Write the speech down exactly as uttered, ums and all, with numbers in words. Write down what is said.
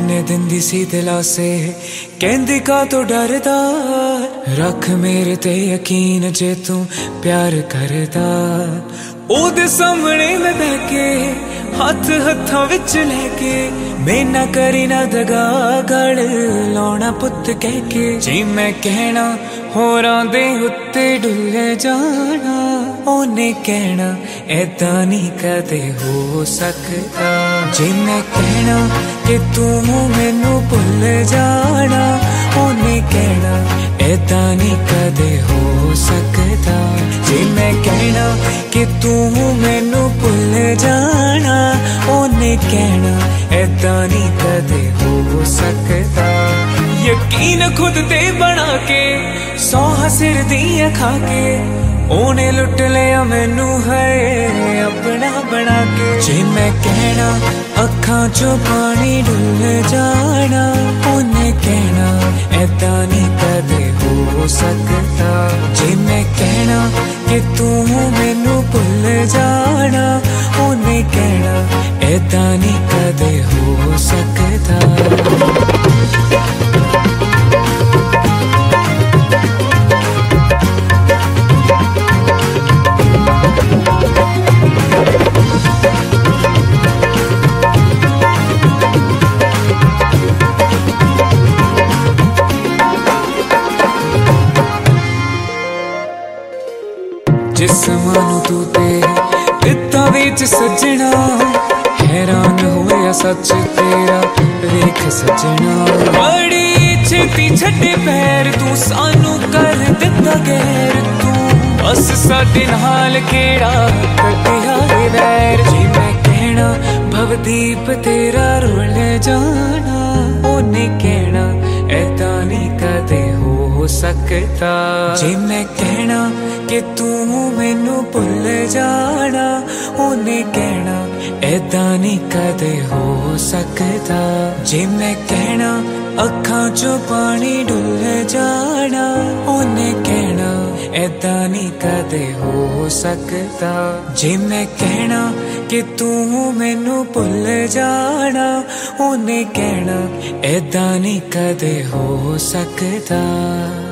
मैंने दिंदी सी दिलासे कहंदी का तो डरदा रख मेरे ते यकीन जे तू प्यार करदा ओदे सामने मैं बहके हाथ हत्था विच लेके मैं ना करी ना दगा गल लाउणा पुत कह के जी मैं कहना होरां दे उत्ते डुल जाना ओने कहना ऐदा नहीं कदे हो सकता जी मैं कहना कि तू मैनू भुल जाना ओने कहना ऐदा नहीं कदे हो सकता जी मैं कहना कि तू मैनू भुल जाना ओने कहना ऐदा नहीं कदे हो सकता यकीन खुद ते बना के सौ सिर दिया खा के ओने लुट लिया मैनू है अपना बना के जे मैं कहना अखां चो पानी डुल जाना ओने कहना ऐदा नहीं कदे हो सकता जे मैं कहना कि तू मैनू भुल जाना ओने कहना ऐदा नहीं कदे हो सकता। जिस्मानू तू ते दिता विच सजना हैरान होया सच तेरा वेख सजना बड़ी छेती छड्डे पैर तू सानू कर दिता गैर तू बस साडे नाल केड़ा कटिया वैर जी मैं कहना भवदीप तेरा रुल जाना ओने कहना ऐदा नहीं कदे हो सकता जी मैं कहना कि तू मैनू भुल जाना ओने कहना ऐदा नहीं कदे हो सकता जे मैं कहना अखां चो पानी डुल जाना ओने कहना ऐदा नहीं कदे हो सकता जे मैं कहना कि तू मैनू भुल जाना ओने कहना ऐदा नहीं कदे हो सकता।